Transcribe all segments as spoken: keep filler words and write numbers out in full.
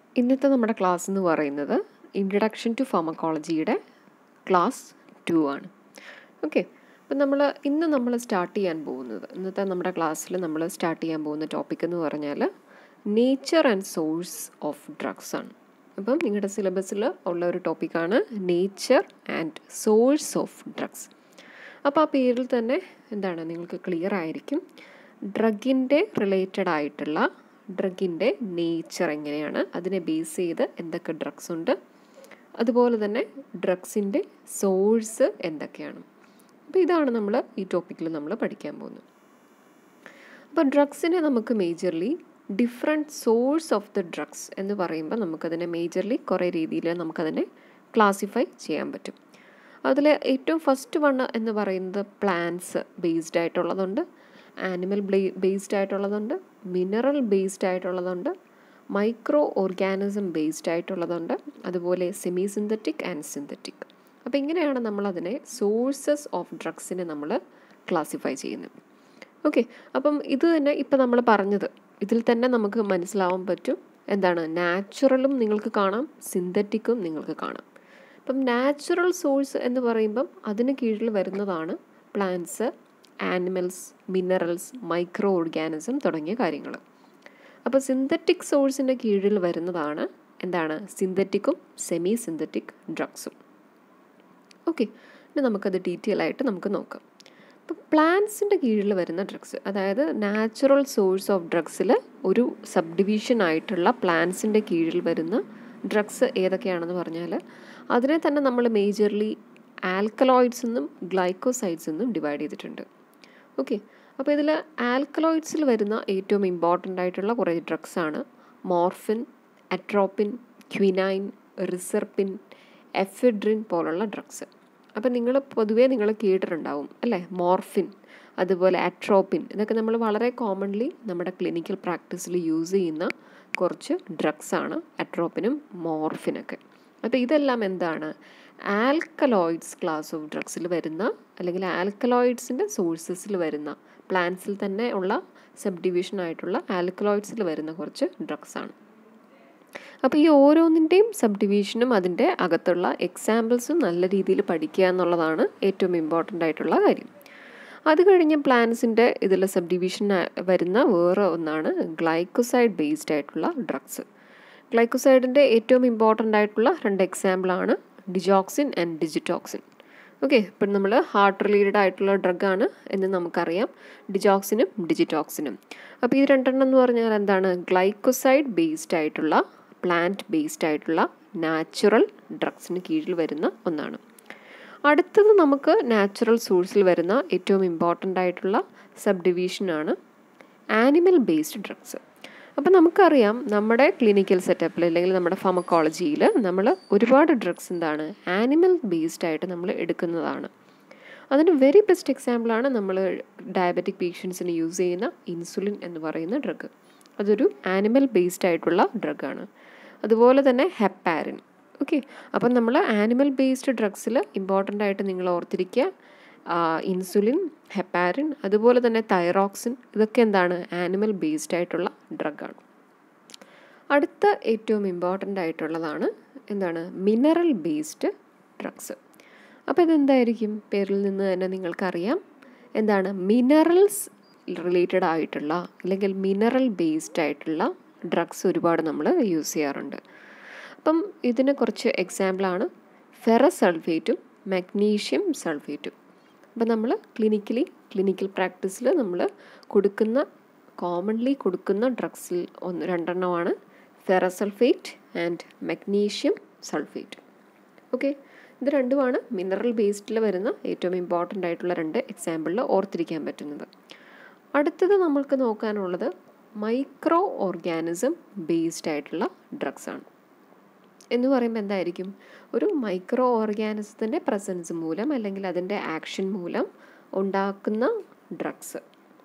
ഇന്നത്തെ നമ്മുടെ ക്ലാസ് എന്ന് പറയുന്നത് ഇൻട്രഡക്ഷൻ ടു ഫാർമക്കോളജിയുടെ ക്ലാസ് ടു ആണ്. ഓക്കെ, അപ്പം നമ്മൾ ഇന്ന് നമ്മൾ സ്റ്റാർട്ട് ചെയ്യാൻ പോകുന്നത് ഇന്നത്തെ നമ്മുടെ ക്ലാസ്സിൽ നമ്മൾ സ്റ്റാർട്ട് ചെയ്യാൻ പോകുന്ന ടോപ്പിക് എന്ന് പറഞ്ഞാൽ nature and source of drugs ആണ്. അപ്പം നിങ്ങളുടെ സിലബസിൽ ഉള്ള ഒരു ടോപ്പിക്കാണ് nature and source of drugs. അപ്പോൾ ആ പേരിൽ തന്നെ എന്താണ് നിങ്ങൾക്ക് ക്ലിയർ ആയിരിക്കും. ഡ്രഗിൻ്റെ റിലേറ്റഡ് ആയിട്ടുള്ള ഡ്രഗിൻ്റെ നേച്ചർ എങ്ങനെയാണ്, അതിനെ ബേസ് ചെയ്ത് എന്തൊക്കെ ഡ്രഗ്സ് ഉണ്ട്, അതുപോലെ തന്നെ ഡ്രഗ്സിൻ്റെ സോഴ്സ് എന്തൊക്കെയാണ്. അപ്പോൾ ഇതാണ് നമ്മൾ ഈ ടോപ്പിക്കിൽ നമ്മൾ പഠിക്കാൻ പോകുന്നത്. അപ്പോൾ ഡ്രഗ്സിനെ നമുക്ക് majorly different source of the drugs എന്ന് പറയുമ്പോൾ നമുക്കതിനെ മേജർലി കുറേ രീതിയിൽ നമുക്കതിനെ ക്ലാസിഫൈ ചെയ്യാൻ പറ്റും. അതിൽ ഏറ്റവും ഫസ്റ്റ് വൺ എന്ന് പറയുന്നത് പ്ലാന്റ്സ് ബേസ്ഡ് ആയിട്ടുള്ളതുണ്ട്, ആനിമൽ ബേസ്ഡ് ആയിട്ടുള്ളതുണ്ട്, മിനറൽ ബേസ്ഡ് ആയിട്ടുള്ളതുണ്ട്, മൈക്രോ ഓർഗാനിസം ബേസ്ഡ് ആയിട്ടുള്ളതുണ്ട്, അതുപോലെ സെമി സിന്തറ്റിക് ആൻഡ് സിന്തറ്റിക്. അപ്പോൾ ഇങ്ങനെയാണ് നമ്മളതിനെ സോഴ്സസ് ഓഫ് ഡ്രഗ്സിനെ നമ്മൾ ക്ലാസിഫൈ ചെയ്യുന്നത്. ഓക്കെ, അപ്പം ഇത് തന്നെ ഇപ്പം നമ്മൾ പറഞ്ഞത് ഇതിൽ തന്നെ നമുക്ക് മനസ്സിലാവാൻ പറ്റും എന്താണ്, നാച്ചുറലും നിങ്ങൾക്ക് കാണാം, സിന്തറ്റിക്കും നിങ്ങൾക്ക് കാണാം. അപ്പം നാച്ചുറൽ സോഴ്സ് എന്ന് പറയുമ്പം അതിന് കീഴിൽ വരുന്നതാണ് plants, animals, minerals, micro organism തുടങ്ങിയ കാര്യങ്ങൾ. അപ്പോൾ സിന്തറ്റിക് സോഴ്സിൻ്റെ കീഴിൽ വരുന്നതാണ് എന്താണ്, സിന്തറ്റിക്കും സെമി സിന്തറ്റിക് ഡ്രഗ്സും. ഓക്കെ, ഇനി നമുക്കത് ഡീറ്റെയിൽ ആയിട്ട് നമുക്ക് നോക്കാം. അപ്പോൾ പ്ലാന്റ്സിൻ്റെ കീഴിൽ വരുന്ന ഡ്രഗ്സ്, അതായത് നാച്ചുറൽ സോഴ്സ് ഓഫ് ഡ്രഗ്സിൽ ഒരു സബ് ഡിവിഷൻ ആയിട്ടുള്ള പ്ലാന്റ്സിൻ്റെ കീഴിൽ വരുന്ന ഡ്രഗ്സ് ഏതൊക്കെയാണെന്ന് പറഞ്ഞാൽ അതിനെ തന്നെ നമ്മൾ മേജർലി ആൽക്കലോയിഡ്സ് എന്നും ഗ്ലൈക്കോസൈഡ്സ് എന്നും ഡിവൈഡ് ചെയ്തിട്ടുണ്ട്. ഓക്കെ, അപ്പോൾ ഇതിൽ ആൽക്കലോയിഡ്സിൽ വരുന്ന ഏറ്റവും ഇമ്പോർട്ടൻ്റ് ആയിട്ടുള്ള കുറേ ഡ്രഗ്സാണ് morphine, atropine, quinine, reserpine, ephedrine പോലുള്ള ഡ്രഗ്സ്. അപ്പോൾ നിങ്ങൾ പൊതുവേ നിങ്ങൾ കേട്ടിട്ടുണ്ടാവും അല്ലേ, മോർഫിൻ, അതുപോലെ അട്രോപ്പിൻ, ഇതൊക്കെ നമ്മൾ വളരെ കോമൺലി നമ്മുടെ ക്ലിനിക്കൽ പ്രാക്ടീസിൽ യൂസ് ചെയ്യുന്ന കുറച്ച് ഡ്രഗ്സാണ് അട്രോപ്പിനും മോർഫിനൊക്കെ. അപ്പോൾ ഇതെല്ലാം എന്താണ്, ആൽക്കലോയിഡ്സ് ക്ലാസ് ഓഫ് ഡ്രഗ്സിൽ വരുന്ന അല്ലെങ്കിൽ ആൽക്കലോയിഡ്സിൻ്റെ സോഴ്സസിൽ വരുന്ന പ്ലാന്റ്സിൽ തന്നെ ഉള്ള സബ് ഡിവിഷൻ ആയിട്ടുള്ള ആൽക്കലോയിഡ്സിൽ വരുന്ന കുറച്ച് ഡ്രഗ്സാണ്. അപ്പോൾ ഈ ഓരോന്നിൻ്റെയും സബ് ഡിവിഷനും അതിൻ്റെ അകത്തുള്ള എക്സാമ്പിൾസും നല്ല രീതിയിൽ പഠിക്കുക എന്നുള്ളതാണ് ഏറ്റവും ഇമ്പോർട്ടൻ്റ് ആയിട്ടുള്ള കാര്യം. അത് കഴിഞ്ഞ് പ്ലാന്റ്സിൻ്റെ ഇതിൽ സബ് ഡിവിഷൻ വരുന്ന വേറെ ഒന്നാണ് ഗ്ലൈക്കോസൈഡ് ബേസ്ഡ് ആയിട്ടുള്ള ഡ്രഗ്സ്. ഗ്ലൈക്കോസൈഡിൻ്റെ ഏറ്റവും ഇമ്പോർട്ടൻ്റ് ആയിട്ടുള്ള രണ്ട് എക്സാമ്പിളാണ് ഡിജോക്സിൻ ആൻഡ് ഡിജിറ്റോക്സിൻ. ഓക്കെ, ഇപ്പം നമ്മൾ ഹാർട്ട് റിലേറ്റഡ് ആയിട്ടുള്ള ഡ്രഗാണ് എന്ന് നമുക്കറിയാം, ഡിജോക്സിനും ഡിജിറ്റോക്സിനും. അപ്പോൾ ഈ രണ്ടെണ്ണം എന്ന് പറഞ്ഞാൽ എന്താണ്, ഗ്ലൈക്കോസൈഡ് ബേസ്ഡ് ആയിട്ടുള്ള പ്ലാന്റ് ബേസ്ഡ് ആയിട്ടുള്ള നാച്ചുറൽ ഡ്രഗ്സിന് കീഴിൽ വരുന്ന ഒന്നാണ്. അടുത്തത് നമുക്ക് നാച്ചുറൽ സോഴ്സിൽ വരുന്ന ഏറ്റവും ഇമ്പോർട്ടൻ്റ് ആയിട്ടുള്ള സബ് ഡിവിഷനാണ് ആനിമൽ ബേസ്ഡ് ഡ്രഗ്സ്. അപ്പോൾ നമുക്കറിയാം നമ്മുടെ ക്ലിനിക്കൽ സെറ്റപ്പിൽ അല്ലെങ്കിൽ നമ്മുടെ ഫാർമക്കോളജിയിൽ നമ്മൾ ഒരുപാട് ഡ്രഗ്സ് എന്താണ് ആനിമൽ ബേസ്ഡ് ആയിട്ട് നമ്മൾ എടുക്കുന്നതാണ്. അതിന് വെരി ബെസ്റ്റ് എക്സാമ്പിളാണ് നമ്മൾ ഡയബറ്റിക് പേഷ്യൻസിന് യൂസ് ചെയ്യുന്ന ഇൻസുലിൻ എന്ന് പറയുന്ന ഡ്രഗ്. അതൊരു ആനിമൽ ബേസ്ഡ് ആയിട്ടുള്ള ഡ്രഗാണ്. അതുപോലെ തന്നെ ഹെപ്പാരിൻ. ഓക്കെ, അപ്പം നമ്മൾ ആനിമൽ ബേസ്ഡ് ഡ്രഗ്സിൽ ഇമ്പോർട്ടൻ്റ് ആയിട്ട് നിങ്ങൾ ഓർത്തിരിക്കുക ഇൻസുലിൻ, ഹെപ്പാരിൻ, അതുപോലെ തന്നെ തൈറോക്സിൻ, ഇതൊക്കെ എന്താണ് ആനിമൽ ബേസ്ഡ് ആയിട്ടുള്ള ഡ്രഗാണ്. അടുത്ത ഏറ്റവും ഇമ്പോർട്ടൻ്റ് ആയിട്ടുള്ളതാണ് എന്താണ് മിനറൽ ബേസ്ഡ് ഡ്രഗ്സ്. അപ്പോൾ ഇതെന്തായിരിക്കും, പേരിൽ നിന്ന് തന്നെ നിങ്ങൾക്കറിയാം എന്താണ് മിനറൽസ് റിലേറ്റഡ് ആയിട്ടുള്ള അല്ലെങ്കിൽ മിനറൽ ബേസ്ഡ് ആയിട്ടുള്ള ഡ്രഗ്സ് ഒരുപാട് നമ്മൾ യൂസ് ചെയ്യാറുണ്ട്. അപ്പം ഇതിന് കുറച്ച് എക്സാമ്പിളാണ് ഫെറസ് സൾഫേറ്റും മഗ്നീഷ്യം സൾഫേറ്റും. അപ്പം നമ്മൾ ക്ലിനിക്കലി ക്ലിനിക്കൽ പ്രാക്ടീസിൽ നമ്മൾ കൊടുക്കുന്ന കോമൺലി കൊടുക്കുന്ന ഡ്രഗ്സിൽ ഒന്ന് രണ്ടെണ്ണമാണ് ferrous sulphate and magnesium sulphate. Okay, ഇത് രണ്ടുമാണ് മിനറൽ ബേസ്ഡിൽ വരുന്ന ഏറ്റവും ഇമ്പോർട്ടൻ്റ് ആയിട്ടുള്ള രണ്ട് എക്സാമ്പിളിൽ ഓർത്തിരിക്കാൻ പറ്റുന്നത്. അടുത്തത് നമ്മൾക്ക് നോക്കാനുള്ളത് മൈക്രോ ഓർഗാനിസം ബേസ്ഡ് ആയിട്ടുള്ള ഡ്രഗ്സാണ്. എന്ന് പറയുമ്പോൾ എന്തായിരിക്കും, ഒരു മൈക്രോ ഓർഗാനിസത്തിൻ്റെ പ്രസൻസ് മൂലം അല്ലെങ്കിൽ അതിൻ്റെ ആക്ഷൻ മൂലം ഉണ്ടാക്കുന്ന ഡ്രഗ്സ്.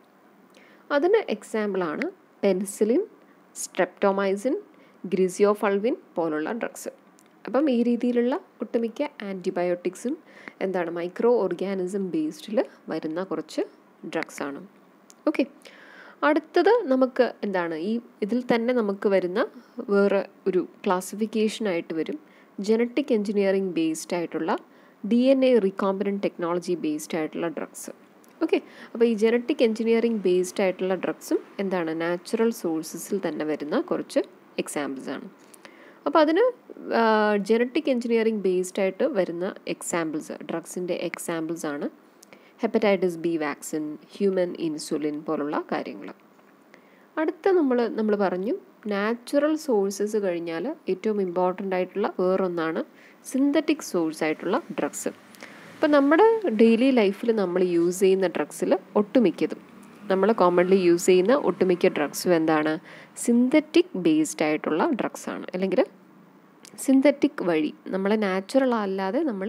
അതിന് എക്സാമ്പിളാണ് പെൻസിലിൻ, സ്ട്രെപ്റ്റോമൈസിൻ, ഗ്രിസിയോഫൾവിൻ പോലുള്ള ഡ്രഗ്സ്. അപ്പം ഈ രീതിയിലുള്ള ഒട്ടുമിക്ക ആൻറ്റിബയോട്ടിക്സും എന്താണ് മൈക്രോ ഓർഗാനിസം ബേസ്ഡിൽ വരുന്ന കുറച്ച് ഡ്രഗ്സാണ്. ഓക്കെ, അടുത്തത് നമുക്ക് എന്താണ്, ഈ ഇതിൽ തന്നെ നമുക്ക് വരുന്ന വേറെ ഒരു ക്ലാസിഫിക്കേഷനായിട്ട് വരും ജനറ്റിക് എൻജിനീയറിംഗ് ബേസ്ഡ് ആയിട്ടുള്ള D N A recombinant technology based ആയിട്ടുള്ള ഡ്രഗ്സ്. ഓക്കെ, അപ്പോൾ ഈ ജനറ്റിക് എൻജിനീയറിംഗ് ബേസ്ഡ് ആയിട്ടുള്ള ഡ്രഗ്സും എന്താണ് നാച്ചുറൽ സോഴ്സസിൽ തന്നെ വരുന്ന കുറച്ച് എക്സാമ്പിൾസ് ആണ്. അപ്പോൾ അതിന് ജനറ്റിക് എൻജിനീയറിംഗ് ബേസ്ഡ് ആയിട്ട് വരുന്ന എക്സാമ്പിൾസ്, ഡ്രഗ്സിൻ്റെ എക്സാമ്പിൾസ് ആണ് hepatitis B vaccine, human insulin പോലുള്ള കാര്യങ്ങൾ. അടുത്ത നമ്മൾ നമ്മൾ പറഞ്ഞു നാച്ചുറൽ സോഴ്സസ് കഴിഞ്ഞാൽ ഏറ്റവും ഇമ്പോർട്ടൻ്റ് ആയിട്ടുള്ള വേറൊന്നാണ് സിന്തറ്റിക് സോഴ്സ് ആയിട്ടുള്ള ഡ്രഗ്സ്. അപ്പോൾ നമ്മുടെ ഡെയിലി ലൈഫിൽ നമ്മൾ യൂസ് ചെയ്യുന്ന ഡ്രഗ്സിൽ ഒട്ടുമിക്കതും, നമ്മൾ കോമൺലി യൂസ് ചെയ്യുന്ന ഒട്ടുമിക്ക ഡ്രഗ്സും എന്താണ് സിന്തറ്റിക് ബേസ്ഡ് ആയിട്ടുള്ള ഡ്രഗ്സാണ്, അല്ലെങ്കിൽ സിന്തറ്റിക് വഴി നമ്മൾ നാച്ചുറൽ അല്ലാതെ നമ്മൾ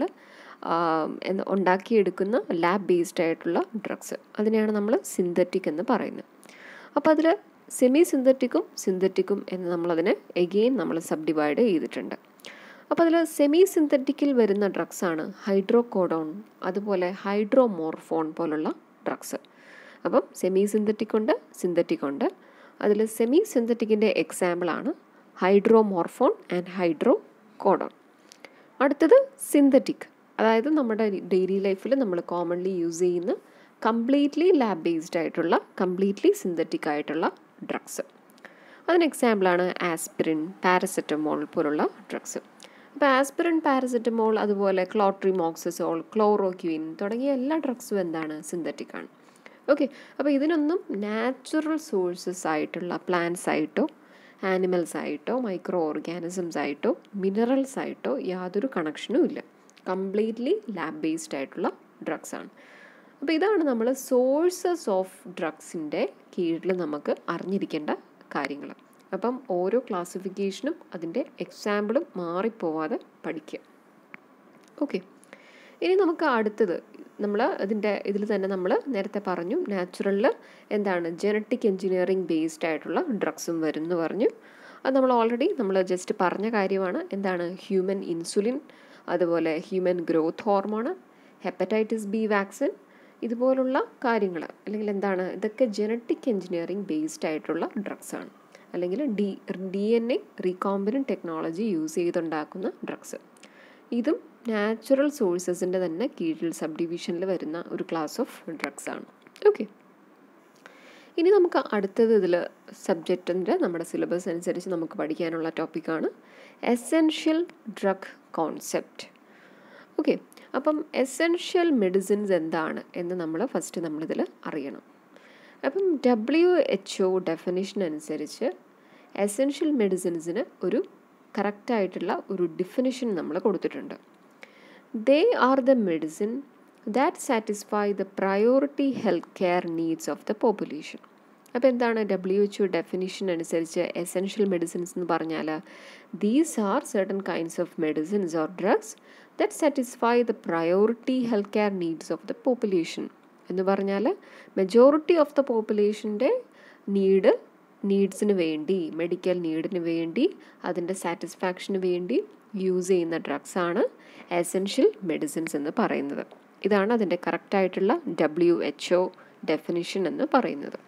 ഉണ്ടാക്കിയെടുക്കുന്ന ലാബ് ബേസ്ഡ് ആയിട്ടുള്ള ഡ്രഗ്സ്, അതിനെയാണ് നമ്മൾ സിന്തറ്റിക് എന്ന് പറയുന്നത്. അപ്പോൾ അതിൽ സെമി സിന്തറ്റിക്കും സിന്തറ്റിക്കും എന്ന് നമ്മളതിനെ എഗെയിൻ നമ്മൾ സബ് ഡിവൈഡ് ചെയ്തിട്ടുണ്ട്. അപ്പോൾ അതിൽ സെമി സിന്തറ്റിക്കിൽ വരുന്ന ഡ്രഗ്സാണ് ഹൈഡ്രോകോഡോൺ, അതുപോലെ ഹൈഡ്രോമോർഫോൺ പോലുള്ള ഡ്രഗ്സ്. അപ്പം സെമി സിന്തറ്റിക് ഉണ്ട്, സിന്തറ്റിക് ഉണ്ട്. അതിൽ സെമി സിന്തറ്റിക്കിൻ്റെ എക്സാമ്പിളാണ് ഹൈഡ്രോമോർഫോൺ ആൻഡ് ഹൈഡ്രോകോഡോൺ. അടുത്തത് സിന്തറ്റിക്, അതായത് നമ്മുടെ ഡെയിലി ലൈഫിൽ നമ്മൾ കോമൺലി യൂസ് ചെയ്യുന്ന കംപ്ലീറ്റ്ലി ലാബ് ബേസ്ഡ് ആയിട്ടുള്ള കംപ്ലീറ്റ്ലി സിന്തറ്റിക് ആയിട്ടുള്ള ഡ്രഗ്സ്. അതിന് എക്സാമ്പിളാണ് ആസ്പിരിൻ, പാരസെറ്റമോൾ പോലുള്ള ഡ്രഗ്സ്. അപ്പോൾ ആസ്പിരിൻ, പാരസെറ്റമോൾ, അതുപോലെ ക്ലോട്രിമോക്സസോൾ, ക്ലോറോക്വിൻ തുടങ്ങിയ എല്ലാ ഡ്രഗ്സും എന്താണ് സിന്തറ്റിക് ആണ്. ഓക്കെ, അപ്പോൾ ഇതിനൊന്നും നാച്ചുറൽ സോഴ്സസ് ആയിട്ടുള്ള പ്ലാന്റ്സ് ആയിട്ടോ ആനിമൽസ് ആയിട്ടോ മൈക്രോ ഓർഗാനിസംസ് ആയിട്ടോ മിനറൽസ് ആയിട്ടോ യാതൊരു കണക്ഷനും ഇല്ല, കംപ്ലീറ്റ്ലി ലാബ് ബേസ്ഡ് ആയിട്ടുള്ള ഡ്രഗ്സ് ആണ്. അപ്പോൾ ഇതാണ് നമ്മൾ സോഴ്സസ് ഓഫ് ഡ്രഗ്സിൻ്റെ കീഴിൽ നമുക്ക് അറിഞ്ഞിരിക്കേണ്ട കാര്യങ്ങൾ. അപ്പം ഓരോ ക്ലാസിഫിക്കേഷനും അതിൻ്റെ എക്സാമ്പിളും മാറിപ്പോവാതെ പഠിക്കുക. ഓക്കെ, ഇനി നമുക്ക് അടുത്തത് നമ്മൾ ഇതിൻ്റെ ഇതിൽ തന്നെ നമ്മൾ നേരത്തെ പറഞ്ഞു നാച്ചുറലിൽ എന്താണ് ജനറ്റിക് എൻജിനീയറിംഗ് ബേസ്ഡ് ആയിട്ടുള്ള ഡ്രഗ്സും വരും എന്ന് പറഞ്ഞു. അത് നമ്മൾ ഓൾറെഡി നമ്മൾ ജസ്റ്റ് പറഞ്ഞ കാര്യമാണ്. എന്താണ് ഹ്യൂമൻ ഇൻസുലിൻ, അതുപോലെ human growth hormone, hepatitis B vaccine, ഇതുപോലുള്ള കാര്യങ്ങൾ, അല്ലെങ്കിൽ എന്താണ് ഇതൊക്കെ ജനറ്റിക് എൻജിനീയറിംഗ് ബേസ്ഡ് ആയിട്ടുള്ള ഡ്രഗ്സാണ്, അല്ലെങ്കിൽ D D N A recombinant technology use ചെയ്തുണ്ടാക്കുന്ന ഡ്രഗ്സ്. ഇതും നാച്ചുറൽ സോഴ്സസിൻ്റെ തന്നെ കീഴിൽ സബ് ഡിവിഷനിൽ വരുന്ന ഒരു ക്ലാസ് ഓഫ് ഡ്രഗ്സ് ആണ്. ഓക്കെ, ഇനി നമുക്ക് അടുത്തത് ഇതിൽ സബ്ജക്റ്റിൻ്റെ നമ്മുടെ സിലബസ് അനുസരിച്ച് നമുക്ക് പഠിക്കാനുള്ള ടോപ്പിക്കാണ് എസെൻഷ്യൽ ഡ്രഗ് കോൺസെപ്റ്റ്. ഓക്കെ, അപ്പം എസെൻഷ്യൽ മെഡിസിൻസ് എന്താണ് എന്ന് നമ്മൾ ഫസ്റ്റ് നമ്മളിതിൽ അറിയണം. അപ്പം ഡബ്ല്യു എച്ച് ഒ ഡെഫിനിഷൻ അനുസരിച്ച് എസെൻഷ്യൽ മെഡിസിൻസിന് ഒരു കറക്റ്റായിട്ടുള്ള ഒരു ഡിഫിനിഷൻ നമ്മൾ കൊടുത്തിട്ടുണ്ട്. They are the medicine that satisfy the priority health care needs of the population. അപ്പോൾ എന്താണ് ഡബ്ല്യു എച്ച് ഒ ഡെഫിനിഷൻ അനുസരിച്ച് എസെൻഷ്യൽ മെഡിസിൻസ് എന്ന് പറഞ്ഞാൽ these are certain kinds of medicines or drugs that satisfy the priority health care needs of the population. എന്ന് പറഞ്ഞാൽ majority of the പോപ്പുലേഷൻ്റെ need നീഡ്സിന് വേണ്ടി, മെഡിക്കൽ നീഡിന് വേണ്ടി, അതിൻ്റെ സാറ്റിസ്ഫാക്ഷന് വേണ്ടി യൂസ് ചെയ്യുന്ന ഡ്രഗ്സാണ് എസെൻഷ്യൽ മെഡിസിൻസ് എന്ന് പറയുന്നത്. ഇതാണ് അതിൻ്റെ കറക്റ്റായിട്ടുള്ള ഡബ്ല്യു എച്ച് ഒ ഡെഫിനിഷൻ എന്ന് പറയുന്നത്.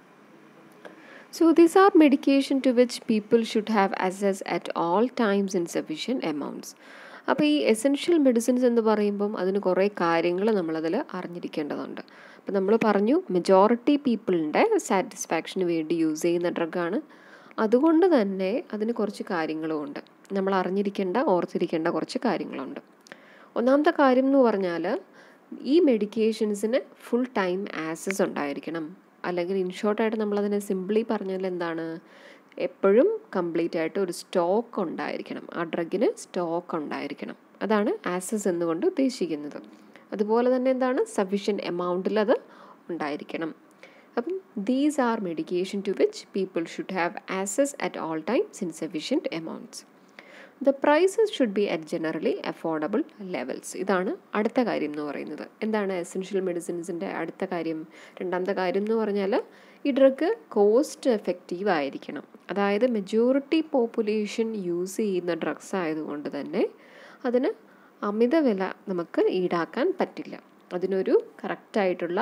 So these are medication to which people should have access at all times in sufficient amounts. അപ്പോൾ ഈ എസെൻഷ്യൽ മെഡിസിൻസ് എന്ന് പറയുമ്പം അതിന് കുറേ കാര്യങ്ങൾ നമ്മളതിൽ അറിഞ്ഞിരിക്കേണ്ടതുണ്ട്. അപ്പോൾ നമ്മൾ പറഞ്ഞു മെജോറിറ്റി പീപ്പിളിൻ്റെ സാറ്റിസ്ഫാക്ഷന് വേണ്ടി യൂസ് ചെയ്യുന്ന ഡ്രഗാണ്. അതുകൊണ്ട് തന്നെ അതിന് കുറച്ച് കാര്യങ്ങളുമുണ്ട്, നമ്മൾ അറിഞ്ഞിരിക്കേണ്ട ഓർത്തിരിക്കേണ്ട കുറച്ച് കാര്യങ്ങളുണ്ട്. ഒന്നാമത്തെ കാര്യം എന്ന് പറഞ്ഞാൽ ഈ മെഡിക്കേഷൻസിന് ഫുൾ ടൈം ആക്സസ് ഉണ്ടായിരിക്കണം. അല്ലെങ്കിൽ ഇൻ ഷോർട്ടായിട്ട് നമ്മളതിനെ സിംപ്ലി പറഞ്ഞാൽ എന്താണ്, എപ്പോഴും കംപ്ലീറ്റ് ആയിട്ട് ഒരു സ്റ്റോക്ക് ഉണ്ടായിരിക്കണം, ആ ഡ്രഗിന് സ്റ്റോക്ക് ഉണ്ടായിരിക്കണം. അതാണ് ആക്സസ് എന്നുകൊണ്ട് ഉദ്ദേശിക്കുന്നത്. അതുപോലെ തന്നെ എന്താണ് സഫിഷ്യൻറ്റ് എമൗണ്ടിൽ അത് ഉണ്ടായിരിക്കണം. അപ്പം these are medication to which people should have access at all times in sufficient amounts. The prices should be at generally affordable levels. ഇതാണ് അടുത്ത കാര്യം എന്ന് പറയുന്നത്. എന്താണ് എസെൻഷ്യൽ മെഡിസിൻസിൻ്റെ അടുത്ത കാര്യം? രണ്ടാമത്തെ കാര്യം എന്ന് പറഞ്ഞാൽ ഈ ഡ്രഗ് കോസ്റ്റ് എഫക്റ്റീവ് ആയിരിക്കണം. അതായത് മെജോറിറ്റി പോപ്പുലേഷൻ യൂസ് ചെയ്യുന്ന ഡ്രഗ്സ് ആയതുകൊണ്ട് തന്നെ അതിന് അമിത വില നമുക്ക് ഈടാക്കാൻ പറ്റില്ല. അതിനൊരു കറക്റ്റായിട്ടുള്ള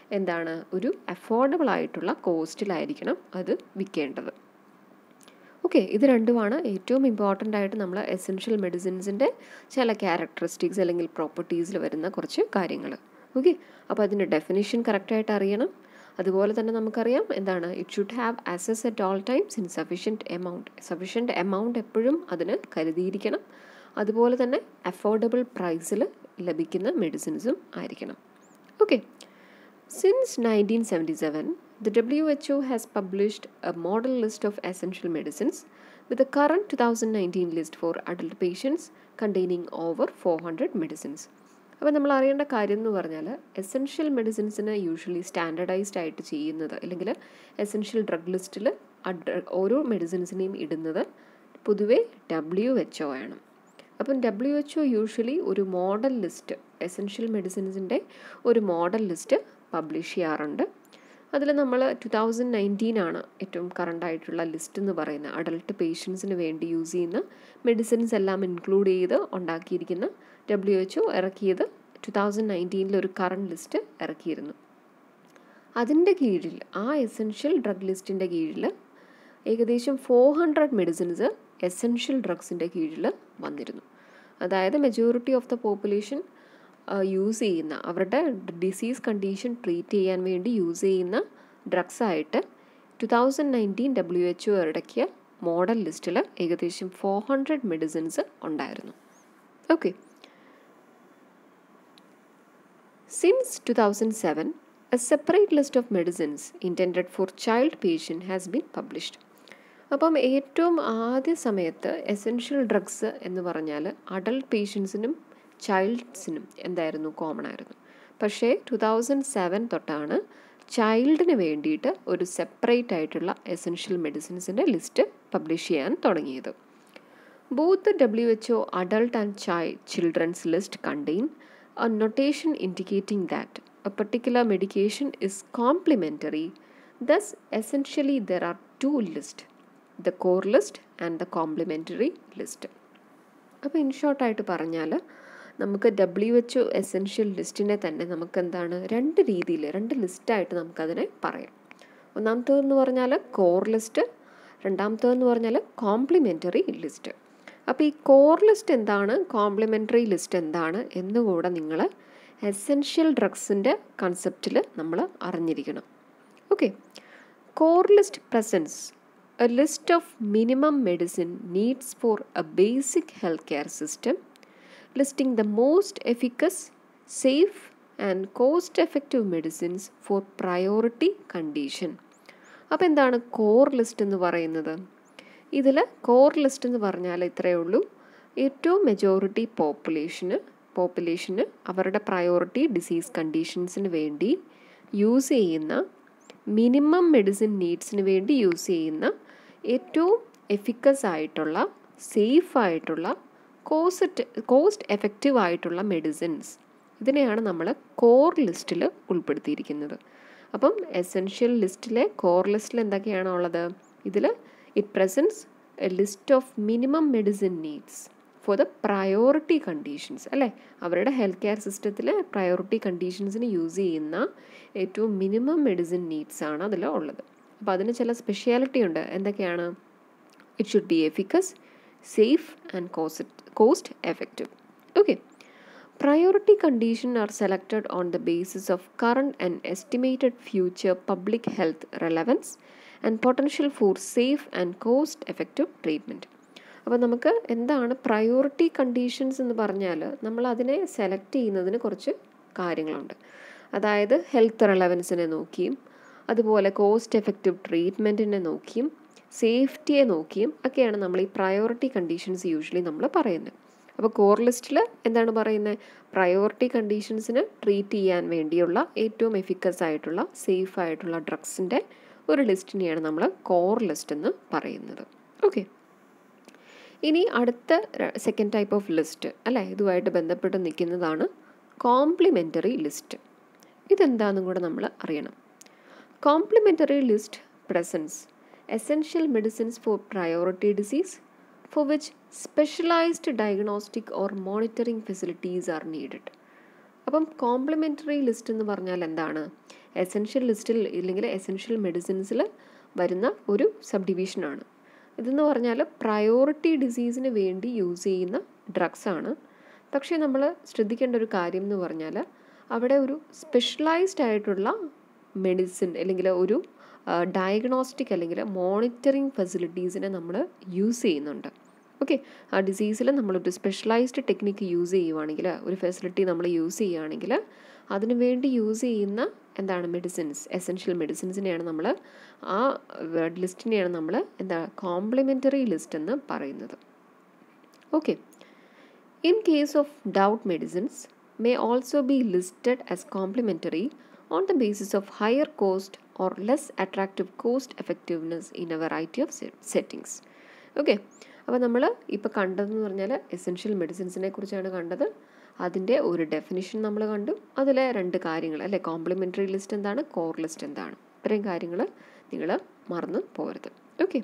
എന്താണ് ഒരു അഫോർഡബിൾ ആയിട്ടുള്ള കോസ്റ്റിലായിരിക്കണം അത് വിൽക്കേണ്ടത്. ഓക്കെ, ഇത് രണ്ടുമാണ് ഏറ്റവും ഇമ്പോർട്ടൻ്റ് ആയിട്ട് നമ്മൾ എസെൻഷ്യൽ മെഡിസിൻസിൻ്റെ ചില ക്യാരക്ടറിസ്റ്റിക്സ് അല്ലെങ്കിൽ പ്രോപ്പർട്ടീസിൽ വരുന്ന കുറച്ച് കാര്യങ്ങൾ. ഓക്കെ, അപ്പോൾ അതിൻ്റെ ഡെഫിനിഷൻ കറക്റ്റായിട്ട് അറിയണം. അതുപോലെ തന്നെ നമുക്കറിയാം എന്താണ് it should have access at all times in sufficient amount. Sufficient amount എപ്പോഴും അതിന് കരുതിയിരിക്കണം. അതുപോലെ തന്നെ അഫോർഡബിൾ പ്രൈസിൽ ലഭിക്കുന്ന മെഡിസിൻസും ആയിരിക്കണം. Okay, since nineteen seventy seven the W H O has published a model list of essential medicines with the current two thousand nineteen list for adult patients containing over four hundred medicines. അപ്പോൾ നമ്മൾ അറിയേണ്ട കാര്യം എന്ന് പറഞ്ഞാൽ essential മെഡിസിൻസിന് usually standardised ആയിട്ട് ചെയ്യുന്നത് അല്ലെങ്കിൽ essential drug ലിസ്റ്റിൽ ഓരോ മെഡിസിൻസിനെയും ഇടുന്നത് പൊതുവെ ഡബ്ല്യു എച്ച് ഒ ആണ്. അപ്പം ഡബ്ല്യു എച്ച് ഒ യൂഷ്വലി ഒരു മോഡൽ ലിസ്റ്റ്, എസെൻഷ്യൽ മെഡിസിൻസിൻ്റെ ഒരു മോഡൽ ലിസ്റ്റ് പബ്ലിഷ് ചെയ്യാറുണ്ട്. അതിൽ നമ്മൾ ടു തൗസൻഡ് നയൻറ്റീൻ ആണ് ഏറ്റവും കറണ്ട് ആയിട്ടുള്ള ലിസ്റ്റ് എന്ന് പറയുന്നത്. അഡൾട്ട് പേഷ്യൻസിന് വേണ്ടി യൂസ് ചെയ്യുന്ന മെഡിസിൻസ് എല്ലാം ഇൻക്ലൂഡ് ചെയ്ത് ഉണ്ടാക്കിയിരിക്കുന്ന ഡബ്ല്യു എച്ച് ഒ ഇറക്കിയത് ടു തൗസൻഡ് നയൻറ്റീനിൽ ഒരു കറണ്ട് ലിസ്റ്റ് ഇറക്കിയിരുന്നു. അതിൻ്റെ കീഴിൽ ആ എസെൻഷ്യൽ ഡ്രഗ് ലിസ്റ്റിൻ്റെ കീഴിൽ ഏകദേശം ഫോർ ഹൺഡ്രഡ് മെഡിസിൻസ് എസെൻഷ്യൽ ഡ്രഗ്സിൻ്റെ കീഴിൽ വന്നിരുന്നു. അതായത് majority of the population use ചെയ്യുന്ന, അവരുടെ ഡിസീസ് കണ്ടീഷൻ ട്രീറ്റ് ചെയ്യാൻ വേണ്ടി യൂസ് ചെയ്യുന്ന ഡ്രഗ്സായിട്ട് two thousand nineteen W H O ഇറക്കിയ മോഡൽ ലിസ്റ്റിൽ ഏകദേശം ഫോർ ഹൺഡ്രഡ് മെഡിസിൻസ് ഉണ്ടായിരുന്നു. Okay, since two thousand seven a separate list of medicines intended for child patient has been published. അപ്പം ഏറ്റവും ആദ്യ സമയത്ത് എസെൻഷ്യൽ ഡ്രഗ്സ് എന്ന് പറഞ്ഞാൽ അഡൾട്ട് പേഷ്യൻസിനും ചൈൽഡ്സിനും എന്തായിരുന്നു കോമൺ ആയിരുന്നു. പക്ഷേ ടു തൗസൻഡ് സെവൻ തൊട്ടാണ് ചൈൽഡിന് വേണ്ടിയിട്ട് ഒരു സെപ്പറേറ്റ് ആയിട്ടുള്ള എസെൻഷ്യൽ മെഡിസിൻസിൻ്റെ ലിസ്റ്റ് പബ്ലിഷ് ചെയ്യാൻ തുടങ്ങിയത്. Both the W H O adult and child children's list contain a notation indicating that a particular medication is complementary. Thus essentially there are two list, the core list and the complementary list. അപ്പോൾ in ഷോർട്ടായിട്ട് പറഞ്ഞാൽ നമുക്ക് W H O essential ലിസ്റ്റിനെ തന്നെ നമുക്ക് എന്താണ് രണ്ട് രീതിയിൽ, രണ്ട് ലിസ്റ്റായിട്ട് നമുക്കതിനെ പറയാം. ഒന്നാമത്തേതെന്ന് പറഞ്ഞാൽ കോർ ലിസ്റ്റ്, രണ്ടാമത്തേതെന്ന് പറഞ്ഞാൽ കോംപ്ലിമെൻ്ററി ലിസ്റ്റ്. അപ്പോൾ ഈ കോർ ലിസ്റ്റ് എന്താണ്, കോംപ്ലിമെൻ്ററി ലിസ്റ്റ് എന്താണ് എന്നുകൂടെ നിങ്ങൾ എസെൻഷ്യൽ ഡ്രഗ്സിൻ്റെ കൺസെപ്റ്റിൽ നമ്മൾ അറിഞ്ഞിരിക്കണം. Okay, core list presents a list of minimum medicine needs for a basic health care system listing the most efficacious, safe and cost-effective medicines for priority condition. അപ്പോൾ എന്താണ് കോർ ലിസ്റ്റ് എന്ന് പറയുന്നത്? ഇതിൽ കോർ ലിസ്റ്റ് എന്ന് പറഞ്ഞാൽ ഇത്രയേ ഉള്ളൂ, ഏറ്റവും മെജോറിറ്റി പോപ്പുലേഷന് പോപ്പുലേഷന് അവരുടെ പ്രയോറിറ്റി ഡിസീസ് കണ്ടീഷൻസിന് വേണ്ടി യൂസ് ചെയ്യുന്ന, മിനിമം മെഡിസിൻ നീഡ്സിന് വേണ്ടി യൂസ് ചെയ്യുന്ന ഏറ്റവും എഫിക്കസ് ആയിട്ടുള്ള, സേഫ് ആയിട്ടുള്ള, കോസ്റ്റ് കോസ്റ്റ് എഫക്റ്റീവ് ആയിട്ടുള്ള മെഡിസിൻസ്, ഇതിനെയാണ് നമ്മൾ കോർ ലിസ്റ്റിൽ ഉൾപ്പെടുത്തിയിരിക്കുന്നത്. അപ്പം എസെൻഷ്യൽ ലിസ്റ്റിലെ കോർ ലിസ്റ്റിൽ എന്തൊക്കെയാണോ ഉള്ളത്? ഇതിൽ it presents a list of minimum medicine needs for the priority conditions, അല്ലേ? അവരുടെ ഹെൽത്ത് കെയർ സിസ്റ്റത്തിലെ പ്രയോറിറ്റി കണ്ടീഷൻസിന് യൂസ് ചെയ്യുന്ന ഏറ്റവും മിനിമം മെഡിസിൻ നീഡ്സ് ആണ് അതിൽ ഉള്ളത്. അപ്പോൾ അതിന് ചില സ്പെഷ്യാലിറ്റി ഉണ്ട്. എന്തൊക്കെയാണ്? It should be efficacious, safe and cost cost effective. Okay, priority condition are selected on the basis of current and estimated future public health relevance and potential for safe and cost effective treatment. അപ്പോൾ നമുക്ക് എന്താണ് priority conditions എന്ന് പറഞ്ഞാൽ നമ്മൾ അതിനെ select ചെയ്യുന്നതിന് കുറച്ച് കാര്യങ്ങളുണ്ട്. അതായത് ഹെൽത്ത് റെലവൻസിനെ നോക്കിയും അതുപോലെ കോസ്റ്റ് എഫക്റ്റീവ് ട്രീറ്റ്മെൻറ്റിനെ നോക്കിയും സേഫ്റ്റിയെ നോക്കിയും ഒക്കെയാണ് നമ്മൾ ഈ പ്രയോറിറ്റി കണ്ടീഷൻസ് യൂഷ്വലി നമ്മൾ പറയുന്നത്. അപ്പോൾ കോർ ലിസ്റ്റിൽ എന്താണ് പറയുന്നത്? പ്രയോറിറ്റി കണ്ടീഷൻസിന് ട്രീറ്റ് ചെയ്യാൻ വേണ്ടിയുള്ള ഏറ്റവും എഫിക്കസ് ആയിട്ടുള്ള, സേഫ് ആയിട്ടുള്ള ഡ്രഗ്സിൻ്റെ ഒരു ലിസ്റ്റിനെയാണ് നമ്മൾ കോർ ലിസ്റ്റ് എന്ന് പറയുന്നത്. ഓക്കെ, ഇനി അടുത്ത സെക്കൻഡ് ടൈപ്പ് ഓഫ് ലിസ്റ്റ്, അല്ലേ, ഇതുമായിട്ട് ബന്ധപ്പെട്ട് നിൽക്കുന്നതാണ് കോംപ്ലിമെൻ്ററി ലിസ്റ്റ്. ഇതെന്താണെന്നും കൂടെ നമ്മൾ അറിയണം. Complementary list presents essential medicines for priority disease for which specialized diagnostic or monitoring facilities are needed. അപ്പം കോംപ്ലിമെൻ്ററി ലിസ്റ്റ് എന്ന് പറഞ്ഞാൽ എന്താണ്? എസെൻഷ്യൽ ലിസ്റ്റിൽ ഇല്ലെങ്കിൽ എസെൻഷ്യൽ മെഡിസിൻസിൽ വരുന്ന ഒരു സബ് ഡിവിഷനാണ്. ഇതെന്ന് പറഞ്ഞാൽ പ്രയോറിറ്റി ഡിസീസിന് വേണ്ടി യൂസ് ചെയ്യുന്ന ഡ്രഗ്സാണ്. പക്ഷേ നമ്മൾ ശ്രദ്ധിക്കേണ്ട ഒരു കാര്യം എന്ന് പറഞ്ഞാൽ അവിടെ ഒരു സ്പെഷ്യലൈസ്ഡ് ആയിട്ടുള്ള മെഡിസിൻ അല്ലെങ്കിൽ ഒരു ഡയഗ്നോസ്റ്റിക് അല്ലെങ്കിൽ മോണിറ്ററിങ് ഫെസിലിറ്റീസിനെ നമ്മൾ യൂസ് ചെയ്യുന്നുണ്ട്. ഓക്കെ, ആ ഡിസീസിൽ നമ്മളൊരു സ്പെഷ്യലൈസ്ഡ് ടെക്നിക്ക് യൂസ് ചെയ്യുവാണെങ്കിൽ, ഒരു ഫെസിലിറ്റി നമ്മൾ യൂസ് ചെയ്യുകയാണെങ്കിൽ അതിനു വേണ്ടി യൂസ് ചെയ്യുന്ന എന്താണ് മെഡിസിൻസ്, എസെൻഷ്യൽ മെഡിസിൻസിനെയാണ് നമ്മൾ ആ ലിസ്റ്റിനെയാണ് നമ്മൾ എന്താ കോംപ്ലിമെൻ്ററി ലിസ്റ്റ് എന്ന് പറയുന്നത്. Okay, in case of doubt medicines may also be listed as complementary on the basis of higher cost or less attractive cost effectiveness in a variety of settings. Okay, അപ്പോൾ നമ്മൾ ഇപ്പോൾ കണ്ടതെന്ന് പറഞ്ഞാൽ essential മെഡിസിൻസിനെ കുറിച്ചാണ് കണ്ടത്. അതിൻ്റെ ഒരു ഡെഫിനിഷൻ നമ്മൾ കണ്ടു. അതിലെ രണ്ട് കാര്യങ്ങൾ അല്ലേ, കോംപ്ലിമെൻ്ററി ലിസ്റ്റ് എന്താണ്, കോർ ലിസ്റ്റ് എന്താണ്, ഇത്രയും കാര്യങ്ങൾ നിങ്ങൾ മറന്നു പോകരുത്. ഓക്കെ,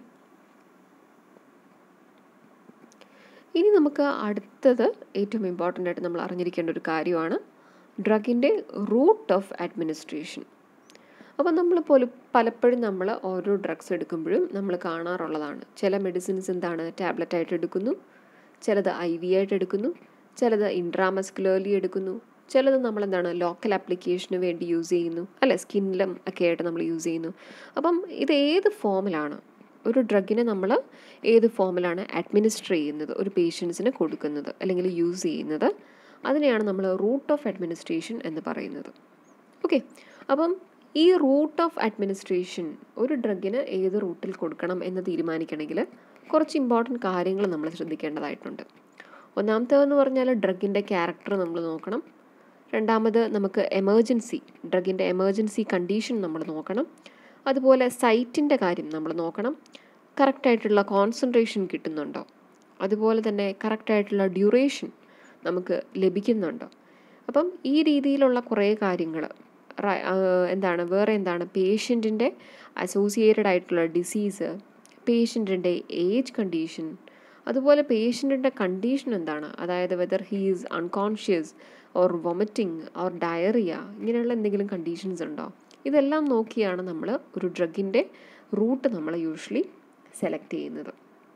ഇനി നമുക്ക് അടുത്തത് ഏറ്റവും ഇമ്പോർട്ടൻ്റ് ആയിട്ട് നമ്മൾ അറിഞ്ഞിരിക്കേണ്ട ഒരു കാര്യമാണ് ഡ്രഗിൻ്റെ റൂട്ട് ഓഫ് അഡ്മിനിസ്ട്രേഷൻ. അപ്പോൾ നമ്മൾ പോലും പലപ്പോഴും നമ്മൾ ഓരോ ഡ്രഗ്സ് എടുക്കുമ്പോഴും നമ്മൾ കാണാറുള്ളതാണ്, ചില മെഡിസിൻസ് എന്താണ് ടാബ്ലറ്റായിട്ട് എടുക്കുന്നു, ചിലത് ഐ വി ആയിട്ട് എടുക്കുന്നു, ചിലത് ഇൻട്രാമസ്കുലർലി എടുക്കുന്നു, ചിലത് നമ്മളെന്താണ് ലോക്കൽ ആപ്ലിക്കേഷന് വേണ്ടി യൂസ് ചെയ്യുന്നു അല്ലെ, സ്കിന്നിലും ഒക്കെ ആയിട്ട് നമ്മൾ യൂസ് ചെയ്യുന്നു. അപ്പം ഇത് ഏത് ഫോമിലാണ് ഒരു ഡ്രഗിനെ നമ്മൾ ഏത് ഫോമിലാണ് അഡ്മിനിസ്റ്റർ ചെയ്യുന്നത്, ഒരു പേഷ്യൻസിന് കൊടുക്കുന്നത് അല്ലെങ്കിൽ യൂസ് ചെയ്യുന്നത്, അതിനെയാണ് നമ്മൾ റൂട്ട് ഓഫ് അഡ്മിനിസ്ട്രേഷൻ എന്ന് പറയുന്നത്. ഓക്കെ, അപ്പം ഈ റൂട്ട് ഓഫ് അഡ്മിനിസ്ട്രേഷൻ ഒരു ഡ്രഗിന് ഏത് റൂട്ടിൽ കൊടുക്കണം എന്ന് തീരുമാനിക്കണമെങ്കിൽ കുറച്ച് ഇമ്പോർട്ടൻറ്റ് കാര്യങ്ങൾ നമ്മൾ ശ്രദ്ധിക്കേണ്ടതായിട്ടുണ്ട്. ഒന്നാമത്തേതെന്ന് പറഞ്ഞാൽ ഡ്രഗിൻ്റെ ക്യാരക്ടർ നമ്മൾ നോക്കണം. രണ്ടാമത് നമുക്ക് എമർജൻസി, ഡ്രഗിൻ്റെ എമർജൻസി കണ്ടീഷൻ നമ്മൾ നോക്കണം. അതുപോലെ സൈറ്റിൻ്റെ കാര്യം നമ്മൾ നോക്കണം, കറക്റ്റായിട്ടുള്ള കോൺസെൻട്രേഷൻ കിട്ടുന്നുണ്ടോ, അതുപോലെ തന്നെ കറക്റ്റായിട്ടുള്ള ഡ്യൂറേഷൻ നമുക്ക് ലഭിക്കുന്നുണ്ടോ. അപ്പം ഈ രീതിയിലുള്ള കുറേ കാര്യങ്ങൾ എന്താണ് വേറെ എന്താണ് പേഷ്യൻറ്റിൻ്റെ അസോസിയേറ്റഡ് ആയിട്ടുള്ള ഡിസീസ്, പേഷ്യൻറ്റിൻ്റെ ഏജ് കണ്ടീഷൻ, അതുപോലെ പേഷ്യൻറ്റിൻ്റെ കണ്ടീഷൻ എന്താണ്, അതായത് whether he is unconscious or vomiting or diarrhoea, ഇങ്ങനെയുള്ള എന്തെങ്കിലും കണ്ടീഷൻസ് ഉണ്ടോ, ഇതെല്ലാം നോക്കിയാണ് നമ്മൾ ഒരു ഡ്രഗിൻ്റെ റൂട്ട് നമ്മൾ യൂഷ്വലി സെലക്ട് ചെയ്യുന്നത്.